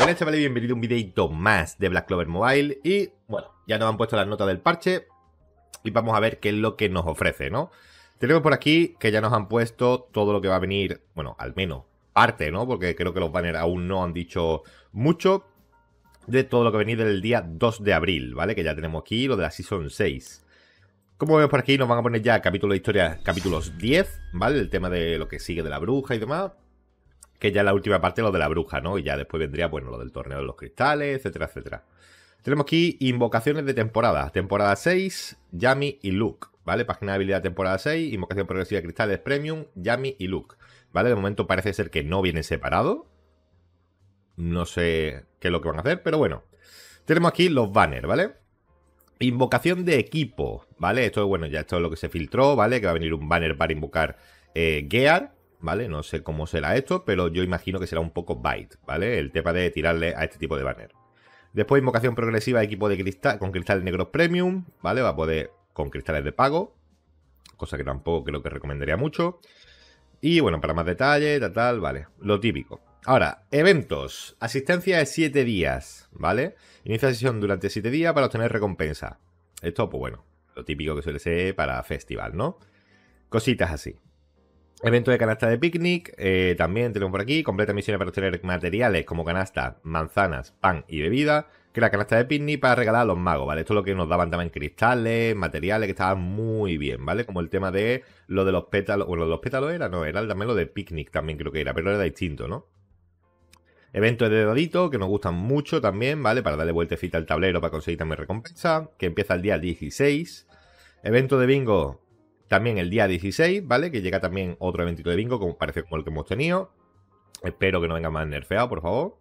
Buenas chavales, bienvenido a un videito más de Black Clover Mobile. Y bueno, ya nos han puesto las notas del parche y vamos a ver qué es lo que nos ofrece, ¿no? Tenemos por aquí que ya nos han puesto todo lo que va a venir, bueno, al menos parte, ¿no? Porque creo que los banners aún no han dicho mucho de todo lo que va a venir del día 2 de abril, ¿vale? Que ya tenemos aquí lo de la Season 6. Como vemos por aquí, nos van a poner ya capítulo de historia, capítulos 10, ¿vale? El tema de lo que sigue de la bruja y demás. Que ya la última parte lo de la bruja, ¿no? Y ya después vendría, bueno, lo del torneo de los cristales, etcétera, etcétera. Tenemos aquí invocaciones de temporada. Temporada 6, Yami y Luke, ¿vale? Página de habilidad temporada 6, invocación progresiva de cristales premium, Yami y Luke, ¿vale? De momento parece ser que no vienen separados. No sé qué es lo que van a hacer, pero bueno. Tenemos aquí los banners, ¿vale? Invocación de equipo, ¿vale? Esto, bueno, ya esto es lo que se filtró, ¿vale? Que va a venir un banner para invocar Gear, ¿vale? No sé cómo será esto, pero yo imagino que será un poco Byte, ¿vale? El tema de tirarle a este tipo de banner. Después, invocación progresiva de equipo de cristal con cristales negros premium, ¿vale? Va a poder con cristales de pago, cosa que tampoco creo que recomendaría mucho. Y bueno, para más detalles, tal, vale. Lo típico. Ahora, eventos. Asistencia de 7 días, ¿vale? Inicia sesión durante 7 días para obtener recompensa. Esto, pues bueno, lo típico que suele ser para festival, ¿no? Cositas así. Evento de canasta de picnic, también tenemos por aquí. Completa misiones para obtener materiales como canasta, manzanas, pan y bebida. Que la canasta de picnic para regalar a los magos, ¿vale? Esto es lo que nos daban también cristales, materiales, que estaban muy bien, ¿vale? Como el tema de lo de los pétalos. Bueno, lo de los pétalos era, no, era también lo de picnic también creo que era, pero era distinto, ¿no? Evento de dadito, que nos gustan mucho también, ¿vale? Para darle vueltecita al tablero para conseguir también recompensa, que empieza el día 16. Evento de bingo, también el día 16, ¿vale? Que llega también otro eventito de bingo, como parece como el que hemos tenido. Espero que no venga más nerfeado, por favor.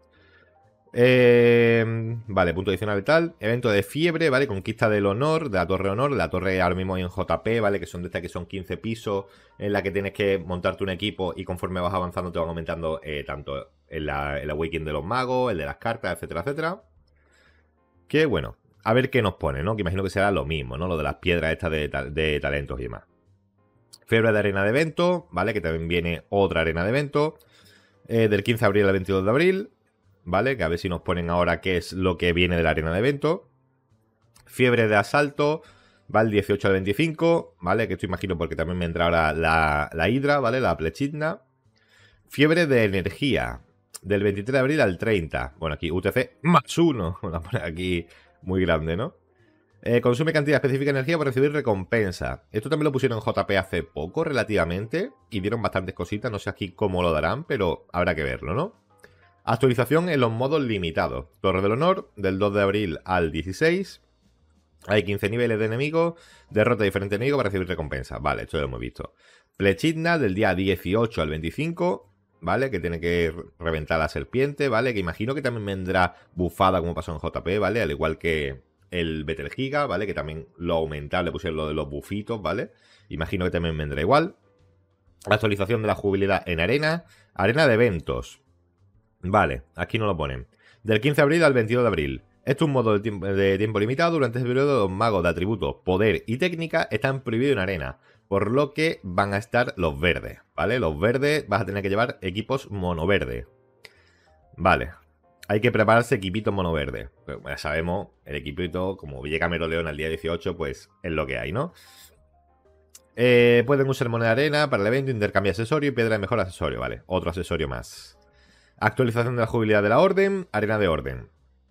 Vale, punto adicional y tal. Evento de fiebre, ¿vale? Conquista del honor, de la torre honor. La torre ahora mismo en JP, ¿vale? Que son de estas que son 15 pisos, en la que tienes que montarte un equipo y conforme vas avanzando te van aumentando tanto el Awakening de los magos, el de las cartas, etcétera, etcétera. Que bueno, a ver qué nos pone, ¿no? Que imagino que será lo mismo, ¿no? Lo de las piedras estas de talentos y demás. Fiebre de arena de evento, ¿vale? Que también viene otra arena de evento. Del 15 de abril al 22 de abril. ¿Vale? Que a ver si nos ponen ahora qué es lo que viene de la arena de evento. Fiebre de asalto, va el 18 al 25, ¿vale? Que esto imagino porque también me entra ahora la hidra, ¿vale? La plechitna. Fiebre de energía, del 23 de abril al 30. Bueno, aquí UTC +1, la pone aquí muy grande, ¿no? Consume cantidad específica de energía para recibir recompensa. Esto también lo pusieron en JP hace poco, relativamente, y dieron bastantes cositas, no sé aquí cómo lo darán, pero habrá que verlo, ¿no? Actualización en los modos limitados. Torre del Honor, del 2 de abril al 16. Hay 15 niveles de enemigos. Derrota a diferentes enemigos para recibir recompensa. Vale, esto lo hemos visto. Plechitna, del día 18 al 25. ¿Vale? Que tiene que reventar a la serpiente, ¿vale? Que imagino que también vendrá bufada como pasó en JP, ¿vale? Al igual que el Betelgiga, ¿vale? Que también lo aumentaron, le pusieron lo de los bufitos, ¿vale? Imagino que también vendrá igual. Actualización de la jugabilidad en arena. Arena de eventos. Vale, aquí no lo ponen. Del 15 de abril al 22 de abril. Esto es un modo de tiempo limitado. Durante este periodo, los magos de atributos, poder y técnica están prohibidos en arena. Por lo que van a estar los verdes, ¿vale? Los verdes vas a tener que llevar equipos monoverde. Vale. Hay que prepararse equipitos monoverde. Pero ya sabemos, el equipito, como llega Meroleón al día 18, pues es lo que hay, ¿no? Pueden usar moneda de arena para el evento, intercambio accesorio y piedra de mejor accesorio, ¿vale? Otro accesorio más. Actualización de la jugabilidad de la orden, arena de orden.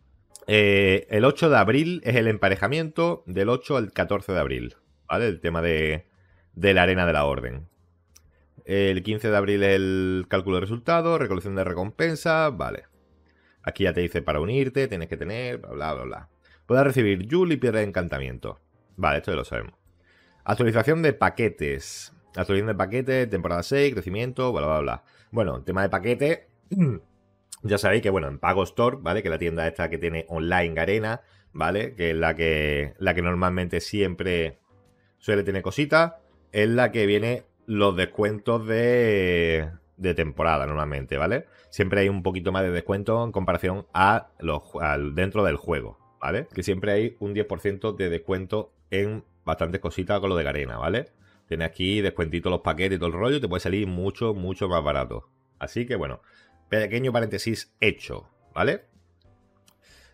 El 8 de abril es el emparejamiento del 8 al 14 de abril, ¿vale? El tema de la arena de la orden. El 15 de abril es el cálculo de resultados, recolección de recompensa, vale. Aquí ya te dice para unirte, tienes que tener, bla, bla, bla, bla. Puedes recibir Yule y piedra de encantamiento. Vale, esto ya lo sabemos. Actualización de paquetes. Actualización de paquetes, temporada 6, crecimiento, bla, bla, bla. Bueno, tema de paquete. Ya sabéis que, bueno, en Pago Store, ¿vale? Que la tienda esta que tiene online Garena, ¿vale? Que es la que normalmente siempre suele tener cositas. Es la que viene los descuentos de temporada normalmente, ¿vale? Siempre hay un poquito más de descuento en comparación a dentro del juego, ¿vale? Que siempre hay un 10% de descuento en bastantes cositas con lo de Garena, ¿vale? Tienes aquí descuentito los paquetes y todo el rollo y te puede salir mucho, mucho más barato. Así que, bueno, pequeño paréntesis hecho, ¿vale?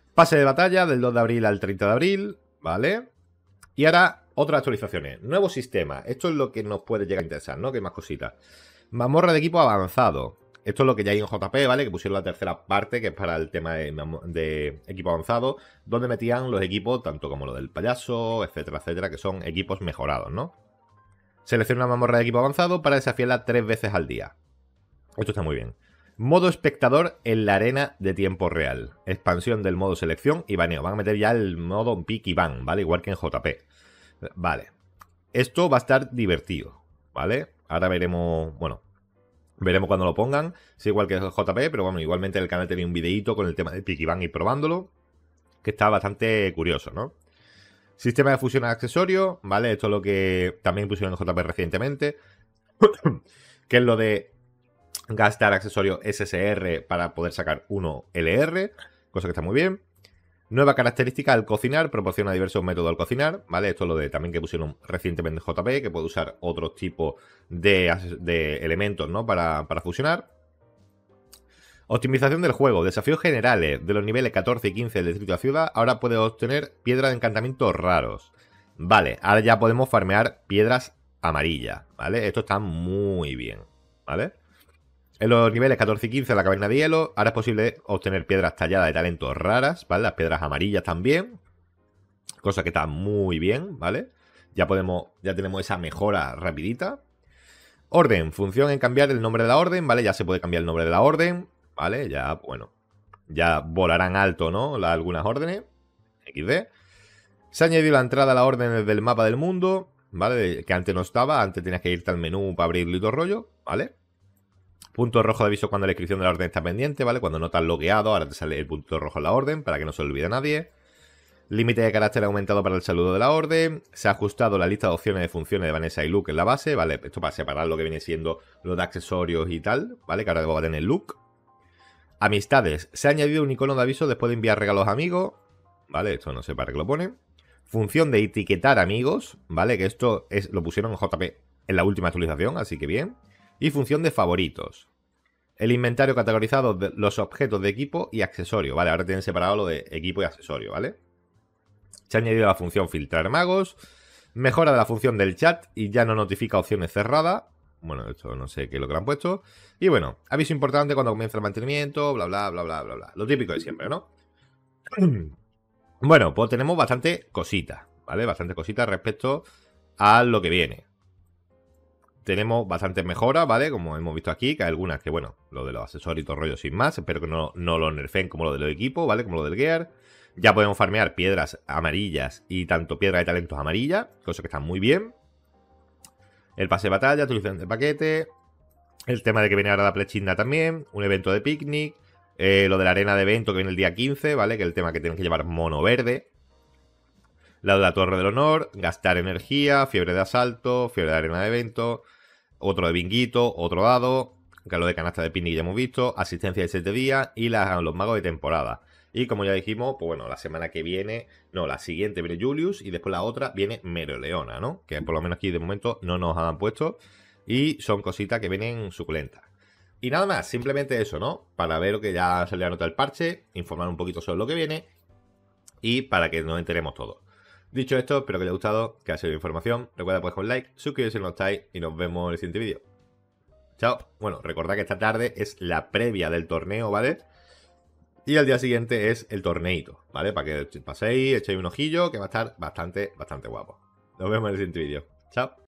Pase de batalla del 2 de abril al 30 de abril, ¿vale? Y ahora otras actualizaciones. Nuevo sistema. Esto es lo que nos puede llegar a interesar, ¿no? Que más cositas. Mazmorra de equipo avanzado. Esto es lo que ya hay en JP, ¿vale? Que pusieron la tercera parte, que es para el tema de equipo avanzado, donde metían los equipos, tanto como lo del payaso, etcétera, etcétera, que son equipos mejorados, ¿no? Selecciona una mazmorra de equipo avanzado para desafiarla 3 veces al día. Esto está muy bien. Modo espectador en la arena de tiempo real. Expansión del modo selección y baneo. Van a meter ya el modo pick y ban, ¿vale? Igual que en JP. Vale. Esto va a estar divertido, ¿vale? Ahora veremos, bueno, veremos cuando lo pongan. Es igual que el JP, pero bueno, igualmente el canal tenía un videíto con el tema del pick y ban y probándolo, que está bastante curioso, ¿no? Sistema de fusión accesorio, ¿vale? Esto es lo que también pusieron en JP recientemente, que es lo de gastar accesorio SSR para poder sacar uno LR, cosa que está muy bien. Nueva característica al cocinar, proporciona diversos métodos al cocinar, ¿vale? Esto es lo de también que pusieron recientemente en JP, que puede usar otros tipos de elementos, ¿no? Para fusionar. Optimización del juego, desafíos generales de los niveles 14 y 15 del distrito de la ciudad. Ahora puedes obtener piedras de encantamientos raros. Vale, ahora ya podemos farmear piedras amarillas, ¿vale? Esto está muy bien, ¿vale? En los niveles 14 y 15 de la caverna de hielo, ahora es posible obtener piedras talladas de talentos raras, ¿vale? Las piedras amarillas también, cosa que está muy bien, ¿vale? Ya tenemos esa mejora rapidita. Orden, función en cambiar el nombre de la orden, ¿vale? Ya se puede cambiar el nombre de la orden, ¿vale? Ya, bueno, ya volarán alto, ¿no? Algunas órdenes, XD. Se ha añadido la entrada a la orden desde el mapa del mundo, ¿vale? Que antes no estaba, antes tenías que irte al menú para abrirlo y todo rollo, ¿vale? Punto rojo de aviso cuando la inscripción de la orden está pendiente, ¿vale? Cuando no estás logueado, ahora te sale el punto rojo en la orden para que no se olvide a nadie. Límite de carácter aumentado para el saludo de la orden. Se ha ajustado la lista de opciones de funciones de Vanessa y Luke en la base, ¿vale? Esto para separar lo que viene siendo los de accesorios y tal, ¿vale? Que ahora va a tener Luke. Amistades. Se ha añadido un icono de aviso después de enviar regalos a amigos, ¿vale? Esto no sé para qué lo pone. Función de etiquetar amigos, ¿vale? Que esto lo pusieron en JP en la última actualización, así que bien. Y función de favoritos. El inventario categorizado de los objetos de equipo y accesorio, ¿vale? Ahora tienen separado lo de equipo y accesorio, ¿vale? Se ha añadido la función filtrar magos. Mejora de la función del chat y ya no notifica opciones cerradas. Bueno, esto no sé qué es lo que le han puesto. Y bueno, aviso importante cuando comienza el mantenimiento, bla, bla, bla, bla, bla, bla. Lo típico de siempre, ¿no? Bueno, pues tenemos bastante cositas, ¿vale? Bastante cositas respecto a lo que viene. Tenemos bastantes mejoras, ¿vale? Como hemos visto aquí, que hay algunas que, bueno, lo de los accesorios y todo rollo sin más. Espero que no lo nerfen como lo de los equipos, ¿vale? Como lo del gear. Ya podemos farmear piedras amarillas y tanto piedras de talentos amarillas, cosa que está muy bien. El pase de batalla, utilización de paquete. El tema de que viene ahora la plechina también. Un evento de picnic. Lo de la arena de evento que viene el día 15, ¿vale? Que es el tema que tienen que llevar mono verde. La de la torre del honor. Gastar energía. Fiebre de asalto. Fiebre de arena de evento. Otro de binguito. Otro dado. Que lo de canasta de picnic ya hemos visto. Asistencia de 7 días. Y los magos de temporada. Y como ya dijimos, pues bueno, la semana que viene, no, la siguiente viene Julius y después la otra viene Meroleona, ¿no? Que por lo menos aquí de momento no nos han puesto y son cositas que vienen suculentas. Y nada más, simplemente eso, ¿no? Para ver que ya salió la nota del parche, informar un poquito sobre lo que viene y para que nos enteremos todos. Dicho esto, espero que os haya gustado, que haya sido información. Recuerda pues con like, suscribirse si no estáis y nos vemos en el siguiente vídeo. Chao. Bueno, recordad que esta tarde es la previa del torneo, ¿vale? Y al día siguiente es el torneito, ¿vale? Para que paséis, echéis un ojillo, que va a estar bastante guapo. Nos vemos en el siguiente vídeo. Chao.